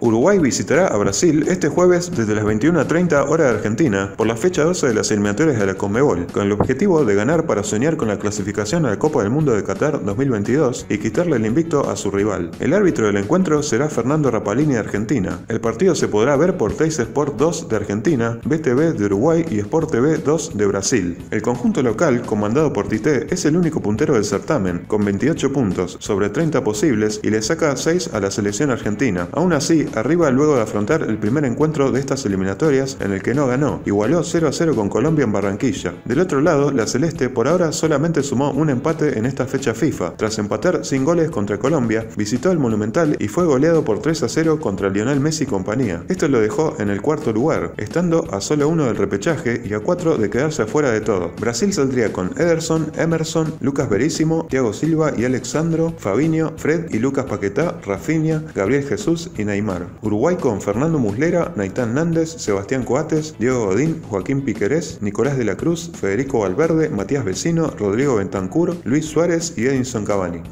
Uruguay visitará a Brasil este jueves desde las 21:30 hora de Argentina por la fecha 12 de las eliminatorias de la Conmebol, con el objetivo de ganar para soñar con la clasificación a la Copa del Mundo de Qatar 2022 y quitarle el invicto a su rival. El árbitro del encuentro será Fernando Rapalini de Argentina. El partido se podrá ver por Teis Sport 2 de Argentina, BTV de Uruguay y Sport TV 2 de Brasil. El conjunto local, comandado por Tite, es el único puntero del certamen, con 28 puntos sobre 30 posibles y le saca 6 a la selección argentina. Aún así, arriba luego de afrontar el primer encuentro de estas eliminatorias en el que no ganó, igualó 0-0 con Colombia en Barranquilla. Del otro lado, la Celeste por ahora solamente sumó un empate en esta fecha FIFA. Tras empatar sin goles contra Colombia, visitó el Monumental y fue goleado por 3-0 contra Lionel Messi y compañía. Esto lo dejó en el cuarto lugar, estando a solo 1 del repechaje y a 4 de quedarse afuera de todo. Brasil saldría con Ederson, Emerson, Lucas Veríssimo, Thiago Silva y Alexandro, Fabinho, Fred y Lucas Paquetá, Rafinha, Gabriel Jesús y Neymar. Uruguay con Fernando Muslera, Naitán Nández, Sebastián Coates, Diego Godín, Joaquín Piquerés, Nicolás de la Cruz, Federico Valverde, Matías Vecino, Rodrigo Bentancur, Luis Suárez y Edinson Cavani.